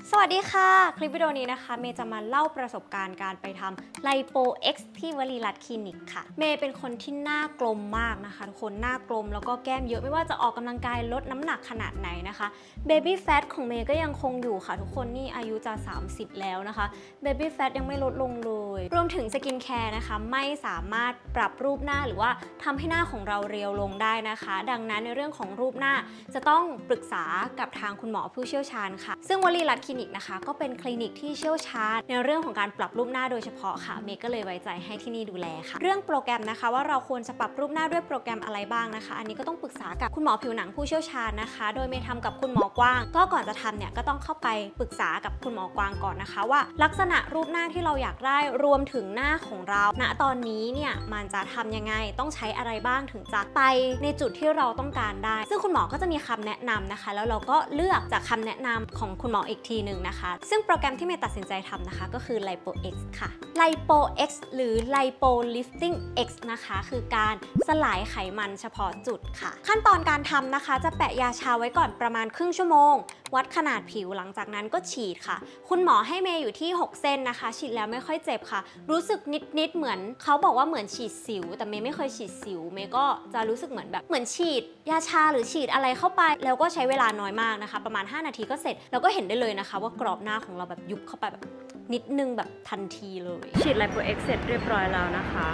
สวัสดีค่ะคลิปวิดีโอนี้นะคะเมย์จะมาเล่าประสบการณ์การไปทำไลโป X ที่วลีรัตน์คลินิกค่ะเมย์เป็นคนที่หน้ากลมมากนะคะทุกคนหน้ากลมแล้วก็แก้มเยอะไม่ว่าจะออกกำลังกายลดน้ำหนักขนาดไหนนะคะเบบี้แฟทของเมย์ก็ยังคงอยู่ค่ะทุกคนนี่อายุจะ30แล้วนะคะเบบี้แฟทยังไม่ลดลงเลยรวมถึงสกินแคร์นะคะไม่สามารถปรับรูปหน้าหรือว่าทำให้หน้าของเราเรียวลงได้นะคะดังนั้นในเรื่องของรูปหน้าจะต้องปรึกษากับทางคุณหมอผู้เชี่ยวชาญค่ะซึ่งวลีรัตน์คลินิกนะคะก็เป็นคลินิกที่เชี่ยวชาญในเรื่องของการปรับรูปหน้าโดยเฉพาะค่ะเมย์ก็เลยไว้ใจให้ที่นี่ดูแลค่ะเรื่องโปรแกรมนะคะว่าเราควรจะปรับรูปหน้าด้วยโปรแกรมอะไรบ้างนะคะอันนี้ก็ต้องปรึกษากับคุณหมอผิวหนังผู้เชี่ยวชาญนะคะโดยเมย์ทำกับคุณหมอกว้างก็ก่อนจะทำเนี่ยก็ต้องเข้าไปปรึกษากับคุณหมอกว้างก่อนนะคะว่าลักษณะรูปหน้าที่เราอยากได้รวมถึงหน้าของเราณตอนนี้เนี่ยมันจะทำยังไงต้องใช้อะไรบ้างถึงจะไปในจุดที่เราต้องการได้ซึ่งคุณหมอก็จะมีคำแนะนำนะคะแล้วเราก็เลือกจากคำแนะนำของคุณหมออีกทีหนึ่งนะคะซึ่งโปรแกรมที่เมย์ตัดสินใจทำนะคะก็คือ Lipo X ค่ะ Lipo X หรือ Lipo Lifting X นะคะคือการสลายไขมันเฉพาะจุดค่ะขั้นตอนการทำนะคะจะแปะยาชาไว้ก่อนประมาณครึ่งชั่วโมงวัดขนาดผิวหลังจากนั้นก็ฉีดค่ะคุณหมอให้เมย์อยู่ที่6เส้นนะคะฉีดแล้วไม่ค่อยเจ็บค่ะรู้สึกนิดเหมือนเขาบอกว่าเหมือนฉีดสิวแต่เมย์ไม่เคยฉีดสิวเมย์ก็จะรู้สึกเหมือนแบบเหมือนฉีดยาชาหรือฉีดอะไรเข้าไปแล้วก็ใช้เวลาน้อยมากนะคะประมาณ5นาทีก็เสร็จแล้วก็เห็นได้เลยนะคะว่ากรอบหน้าของเราแบบยุบเข้าไปแบบนิดนึงแบบทันทีเลยฉีดไลโป X เสร็จเรียบร้อยแล้วนะคะ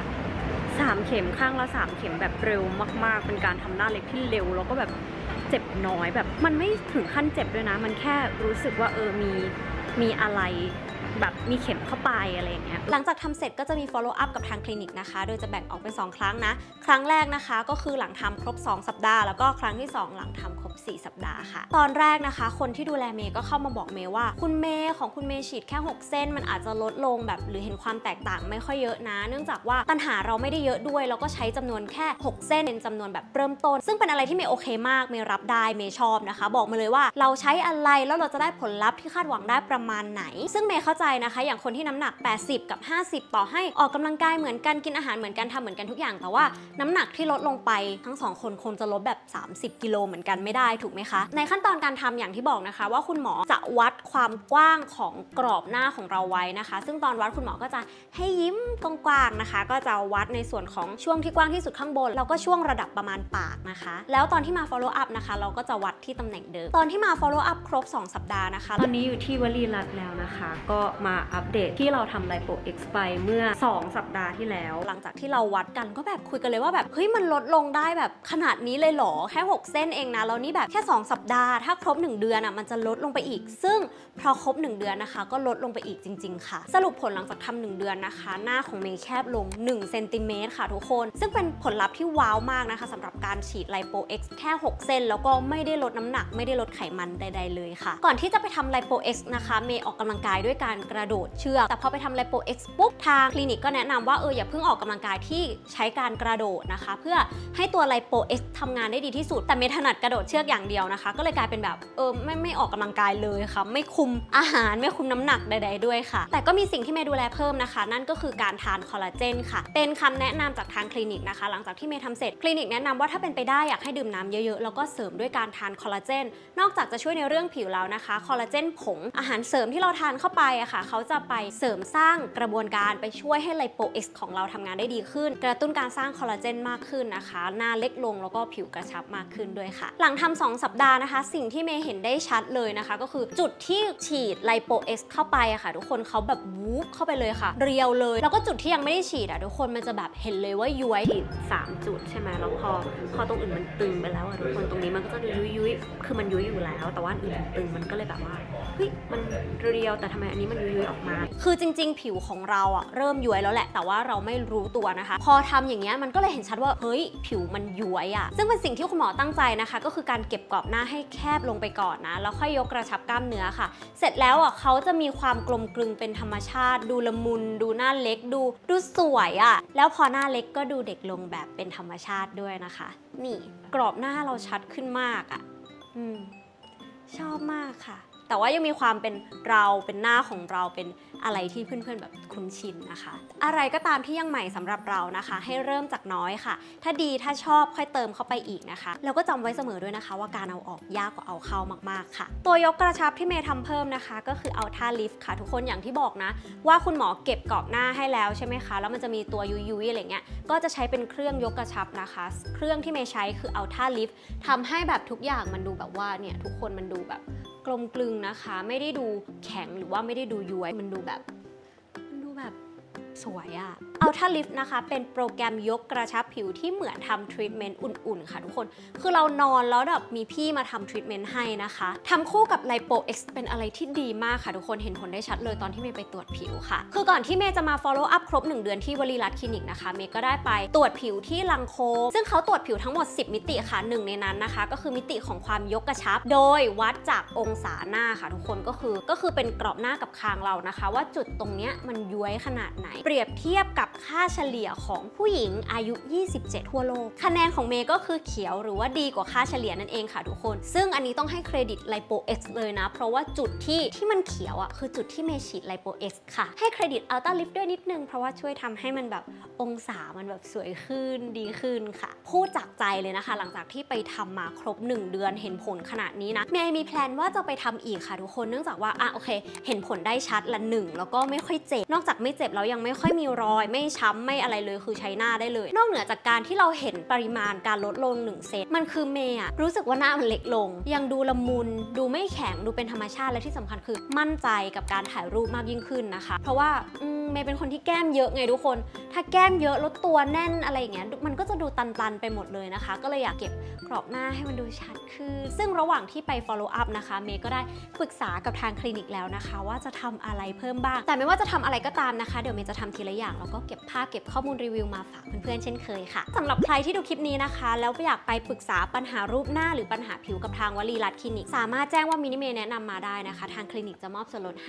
3 เข็มข้างละ3 เข็มแบบเร็วมากๆเป็นการทำหน้าเล็กที่เร็วแล้วก็แบบเจ็บน้อยแบบมันไม่ถึงขั้นเจ็บด้วยนะมันแค่รู้สึกว่ามีอะไรแบบมีเข็มเข้าไปอะไรอย่างเงี้ยหลังจากทำเสร็จก็จะมี follow up กับทางคลินิกนะคะโดยจะแบ่งออกเป็น2 ครั้งนะครั้งแรกนะคะก็คือหลังทำครบ2 สัปดาห์แล้วก็ครั้งที่2หลังทำครบ4 สัปดาห์ค่ะตอนแรกนะคะคนที่ดูแลเมย์ก็เข้ามาบอกเมย์ว่าคุณเมย์ของคุณเมย์ฉีดแค่6เส้นมันอาจจะลดลงแบบหรือเห็นความแตกต่างไม่ค่อยเยอะนะเนื่องจากว่าปัญหาเราไม่ได้เยอะด้วยแล้วก็ใช้จำนวนแค่6เส้นเป็นจำนวนแบบเริ่มต้นซึ่งเป็นอะไรที่เมย์โอเคมากเมย์รับได้เมย์ชอบนะคะบอกมาเลยว่าเราใช้อะไรแล้วเราจะได้ผลลัพธ์ที่คาดหวังได้ประมาณไหนซึ่งเมย์เข้าใจนะคะอย่างคนที่น้ำหนัก80กับ50ต่อให้ออกกำลังกายเหมือนกันกินอาหารเหมือนกันทำเหมือนกันทุกอย่างแต่ว่าน้ำหนักที่ลดลงไปทั้ง2 คนคงจะลดแบบ30 กิโลเหมือนกันไม่ได้ถูกไหมคะในขั้นตอนการทำอย่างที่บอกนะคะว่าคุณหมอจะวัดความกว้างของกรอบหน้าของเราไว้นะคะซึ่งตอนวัดคุณหมอก็จะให้ยิ้มกว้างๆนะคะก็จะวัดในส่วนของช่วงที่กว้างที่สุดข้างบนแล้วก็ช่วงระดับประมาณปากนะคะแล้วตอนที่มา follow up นะคะเราก็จะวัดที่ตำแหน่งเดิมตอนที่มา follow up ครบ2 สัปดาห์นะคะตอนนี้อยู่ที่วลีรัตน์แล้วนะคะก็มาอัปเดตที่เราทำ Lipo X ไปเมื่อ2 สัปดาห์ที่แล้วหลังจากที่เราวัดกันก็แบบคุยกันเลยว่าแบบเฮ้ยมันลดลงได้แบบขนาดนี้เลยเหรอแค่6เส้นเองนะแล้วนี่แบบแค่2 สัปดาห์ถ้าครบ1 เดือนมันจะลดลงไปอีกซึ่งพอครบ1 เดือนนะคะก็ลดลงไปอีกจริงๆค่ะสรุปผลหลังจากทำ1 เดือนนะคะหน้าของเมย์แคบลง1 เซนติเมตรค่ะทุกคนซึ่งเป็นผลลัพธ์ที่ว้าวมากนะคะสำหรับการฉีด Lipo X แค่6เส้นแล้วก็ไม่ได้ลดน้ำหนักไม่ได้ลดไขมันใดๆเลยค่ะก่อนที่จะไปทำ Lipo X นะคะเมย์ออกกำลังกายด้วยการกระโดดเชือกแต่พอไปทำ Lipo X ปุ๊บทางคลินิกก็แนะนำว่าอย่าเพิ่งออกกำลังกายที่ใช้การกระโดดนะคะเพื่อให้ตัว Lipo X ทำงานได้ดีที่สุดแต่เมย์ถนัดกระโดดเชือกอย่างเดียวนะคะก็เลยกลายเป็นแบบไม่ออกกำลังกายเลยค่ะไม่คุมอาหารไม่คุมน้ำหนักใดๆด้วยค่ะแต่ก็มีสิ่งที่เมย์ดูแลเพิ่มนะคะนั่นก็คือการทานคอลลาเจนค่ะเป็นคำแนะนำจากทางคลินิกนะคะหลังจากที่เมย์ทำเสร็จคลินิกแนะนำว่าถ้าเป็นไปได้อยากให้ดื่มน้ำเยอะๆแล้วก็เสริมด้วยการทานคอลลาเจนนอกจากจะช่วยในเรื่องผิวแล้วนะคะคอลลาเจนผงอาหารเสริมที่เราทานเข้าไปค่ะเขาจะไปเสริมสร้างกระบวนการไปช่วยให้ Lipo X ของเราทำงานได้ดีขึ้นกระตุ้นการสร้างคอลลาเจนมากขึ้นนะคะหน้าเล็กลงแล้วก็ผิวกระชับมากขึ้นด้วยค่ะหลังทำ2 สัปดาห์นะคะสิ่งที่เมย์เห็นได้ชัดเลยนะคะก็คือจุดที่ฉีด Lipo X เข้าไปค่ะทุกคนเขาแบบวูบเข้าไปเลยค่ะเรียวเลยแล้วก็จุดที่ยังไม่ได้ฉีดทุกคนมันจะแบบเห็นเลยว่าย้วยฉีด3 จุดใช่ไหมแล้วพอตรงอื่นมันตึงไปแล้วทุกคนตรงนี้มันก็จะดูยุ้ยคือมันยุ้ยอยู่แล้วแต่ว่าอื่นมันตึงมันก็เลยแบบว่าเฮ้ยมันเรียวแต่ทำไมอันนี้มันยุ้ยออกมาคือจริงๆผิวของเราเริ่มย้วยแล้วแหละแต่ว่าเราไม่รู้ตัวนะคะพอทำอย่างเงี้ยมันก็เลยเห็นชัดว่าเฮ้ยผิวมันย้วยซึ่งเป็นสิ่งที่คุณหมอตั้งใจนะคะก็คือการเก็บกรอบหน้าให้แคบลงไปก่อนนะแล้วค่อยยกกระชับกล้ามเนื้อค่ะเสร็จแล้วเขาจะมีความกลมกลึงเป็นธรรมชาติดูละมุนดูหน้าเล็กดูสวยแล้วพอหน้าเล็กก็ดูเด็กลงแบบเป็นธรรมชาติด้วยนะคะนี่กรอบหน้าเราชัดขึ้นมากชอบมากค่ะแต่ว่ายังมีความเป็นเราเป็นหน้าของเราเป็นอะไรที่เพื่อนๆแบบคุ้นชินนะคะอะไรก็ตามที่ยังใหม่สำหรับเรานะคะให้เริ่มจากน้อยค่ะถ้าดีถ้าชอบค่อยเติมเข้าไปอีกนะคะแล้วก็จำไว้เสมอด้วยนะคะว่าการเอาออกยากกว่าเอาเข้ามากๆค่ะตัวยกกระชับที่เมย์ทำเพิ่มนะคะก็คือเอาท่าลิฟต์ค่ะทุกคนอย่างที่บอกนะว่าคุณหมอเก็บกรอบหน้าให้แล้วใช่ไหมคะแล้วมันจะมีตัวยุยอะไรเงี้ยก็จะใช้เป็นเครื่องยกกระชับนะคะเครื่องที่เมย์ใช้คือเอาท่าลิฟต์ทำให้แบบทุกอย่างมันดูแบบว่าเนี่ยทุกคนมันดูแบบกลมกลึงนะคะไม่ได้ดูแข็งหรือว่าไม่ได้ดูย้วยมันดูแบบสวยอะเอาท่าลิฟต์นะคะเป็นโปรแกรมยกกระชับผิวที่เหมือนทำทรีทเมนต์อุ่นๆค่ะทุกคนคือเรานอนแล้วแบบมีพี่มาทำทรีทเมนต์ให้นะคะทำคู่กับ Lipo X เป็นอะไรที่ดีมากค่ะทุกคนเห็นผลได้ชัดเลยตอนที่เมย์ไปตรวจผิวค่ะคือก่อนที่เมย์จะมา follow up ครบ1 เดือนที่วลีรัตน์คลินิกนะคะเมย์ก็ได้ไปตรวจผิวที่ลังโคซึ่งเขาตรวจผิวทั้งหมด10มิติค่ะหนึ่งในนั้นนะคะก็คือมิติของความยกกระชับโดยวัดจากองศาหน้าค่ะทุกคนก็คือเป็นกรอบหน้ากับคางเรานะคะว่าจุดตรงเนี้ยมันย้วยขนาดไหนเปรียบเทียบกับค่าเฉลี่ยของผู้หญิงอายุ27ทั่วโลกคะแนนของเมย์ก็คือเขียวหรือว่าดีกว่าค่าเฉลี่ยนั่นเองค่ะทุกคนซึ่งอันนี้ต้องให้เครดิต Lipo X เลยนะเพราะว่าจุดที่มันเขียวอ่ะคือจุดที่เมย์ฉีด Lipo X ค่ะให้เครดิต Ultra Lift ด้วยนิดนึงเพราะว่าช่วยทำให้มันแบบองศามันแบบสวยขึ้นดีขึ้นค่ะพูดจากใจเลยนะคะหลังจากที่ไปทำมาครบ1 เดือนเห็นผลขนาดนี้นะเมย์มีแพลนว่าจะไปทำอีกค่ะทุกคนเนื่องจากว่าโอเคเห็นผลได้ชัดละ1แล้วก็ไม่ค่อยเจ็บนอกจากไม่เจ็บแล้วยังไม่ค่อยมีรอยไม่ช้ำไม่อะไรเลยคือใช้หน้าได้เลยนอกเหนือจากการที่เราเห็นปริมาณการลดลง1 เซนมันคือเมย์รู้สึกว่าหน้ามันเล็กลงยังดูละมุนดูไม่แข็งดูเป็นธรรมชาติและที่สำคัญคือมั่นใจกับการถ่ายรูปมากยิ่งขึ้นนะคะเพราะว่าเมย์เป็นคนที่แก้มเยอะไงทุกคนถ้าแก้มเยอะลดตัวแน่นอะไรอย่างเงี้ยมันก็จะดูตันๆไปหมดเลยนะคะก็เลยอยากเก็บกรอบหน้าให้มันดูชัดขึ้นซึ่งระหว่างที่ไป follow up นะคะเมย์ก็ได้ปรึกษากับทางคลินิกแล้วนะคะว่าจะทำอะไรเพิ่มบ้างแต่ไม่ว่าจะทำอะไรก็ตามนะคะเดี๋ยวเมย์จะทำทีละอย่างแล้วก็เก็บภาพเก็บข้อมูลรีวิวมาฝากเพื่อนๆเช่นเคยค่ะสำหรับใครที่ดูคลิปนี้นะคะแล้วอยากไปปรึกษาปัญหารูปหน้าหรือปัญหาผิวกับทางวลีรัตน์คลินิกสามารถแจ้งว่ามินิเมย์แนะนำมาได้นะคะทางคลินิกจะมอบส่วนลดให้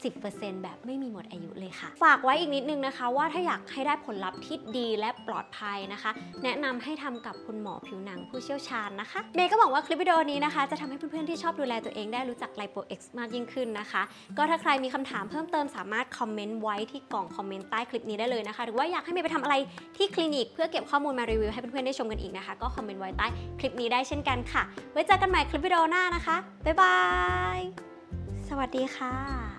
10% แบบไม่มีหมดอายุเลยค่ะฝากไว้อีกนิดนึงนะคะว่าถ้าอยากให้ได้ผลลัพธ์ที่ดีและปลอดภัยนะคะแนะนำให้ทำกับคุณหมอผิวหนังผู้เชี่ยวชาญนะคะเมย์ก็หวังว่าคลิปวิดีโอนี้นะคะจะทำให้เพื่อนๆที่ชอบดูแลตัวเองได้รู้จัก Lipo X มากยิ่งขึ้นนะคะก็ถ้าใครมีคำถามเพิ่มเติมสามารถคอมเมนต์ไว้ที่กล่องคอมเมนต์ใต้คลิปนี้ได้เลยนะคะหรือว่าอยากให้เมย์ไปทำอะไรที่คลินิกเพื่อเก็บข้อมูลมารีวิวให้เพื่อนๆได้ชมกันอีกนะคะก็คอมเมนต์ไว้ใต้คลิปนี้ได้เช่นกันค่ะไว้เจอกันใหม่คลิปวิดีโอหน้านะคะบ๊ายบายสวัสดีค่ะ